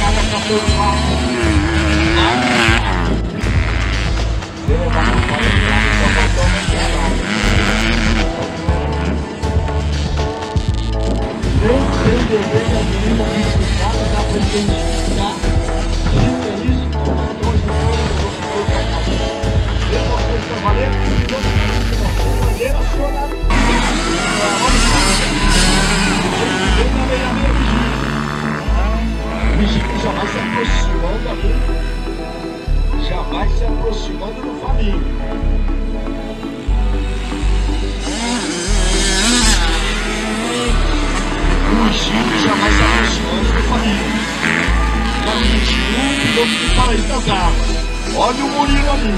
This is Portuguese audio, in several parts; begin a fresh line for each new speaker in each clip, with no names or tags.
Já vai se aproximando do Fabinho. O Chico já vai se aproximando do Fabinho. Na 21, piloto do Paraíso das Armas. Olha o Murilo ali.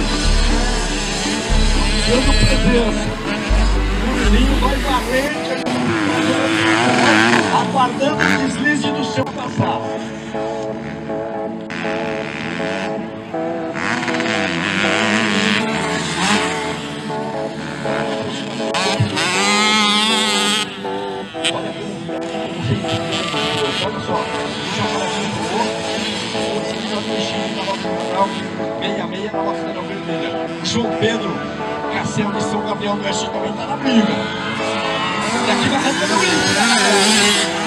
Dando presença. O Murilinho vai varrente, aguardando o deslize do seu passado. Olha só, já apareceu o gol, o Peixinho na lateral, 66 na lateral vermelha. João Pedro, Cassiano de São Gabriel do Oeste também está na briga. E aqui vai arrancando o briga.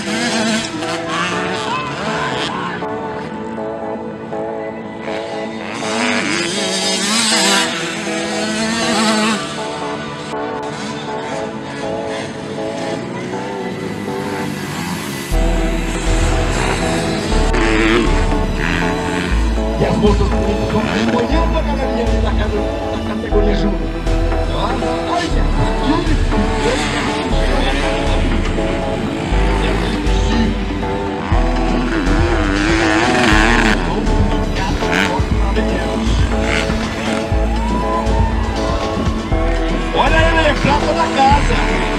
E as moças estão acompanhando a galerinha da categoria júnior. Olha, olha ele, prata da casa.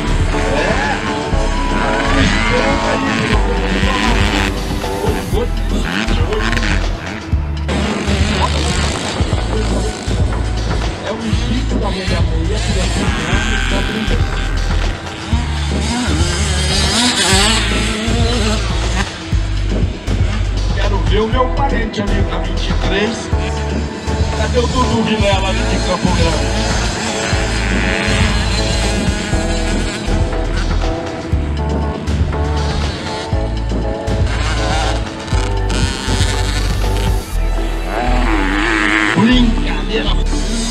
É o Chico da 66 que quero ver o meu parente ali na 23. Cadê o Dudu Vilela ali de Campo Grande? Brincadeira.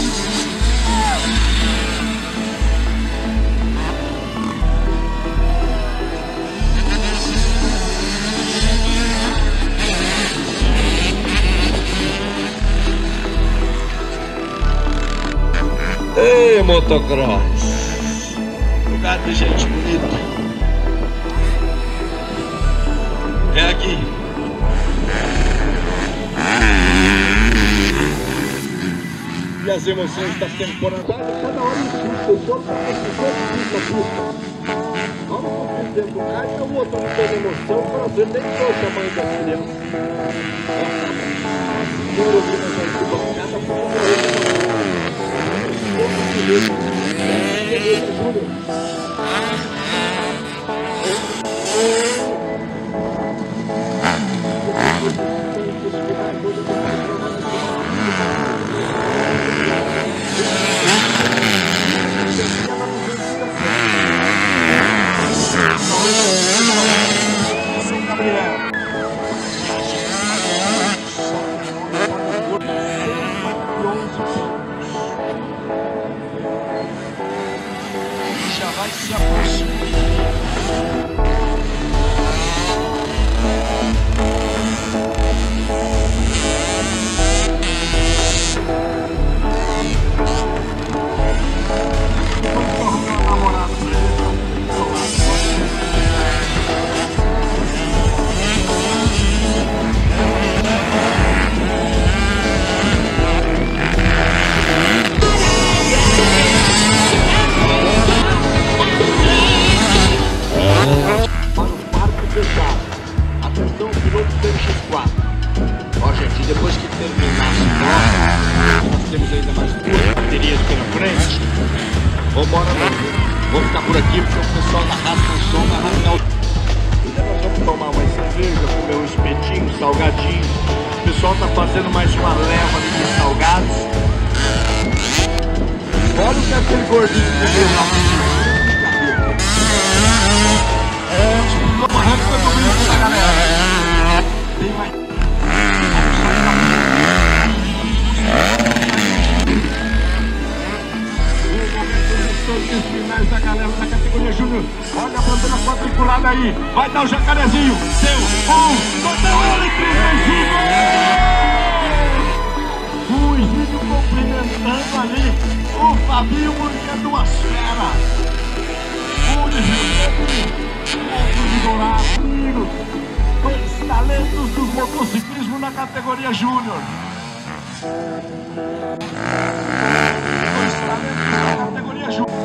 Ei, motocross, lugar de gente bonita. É aqui. E as emoções da temporada. Cada hora insiste, o outro insiste aqui. Vamos compreender do cara e o outro não tem emoção para ver nem qual o tamanho da criança. Segura aqui na gente, bancada para morrer. São Gabriel. Já vai se aproximar. Atenção, piloto CX4. Ó, gente, depois que terminar a prova, nós temos ainda mais 2 baterias pela frente. Vambora, vamos ficar por aqui porque o pessoal da Rasca o Som vai rasgar o... E nós vamos tomar uma cerveja, comer um espetinho, salgadinho. O pessoal tá fazendo mais uma leva de salgados. Olha o que aquele gordinho que veio lá. O arranque foi bonito da galera. Tem mais. Os finais da galera da categoria Júnior. Olha a bandeira quadriculada aí. Vai dar o jacarezinho. Deu 1, deu ele, 35. O Egídio cumprimentando ali o Fabinho, porque é duas feras. O Egídio, outro de Dourado. Dois talentos do motociclismo na categoria Júnior. Dois talentos na categoria Júnior.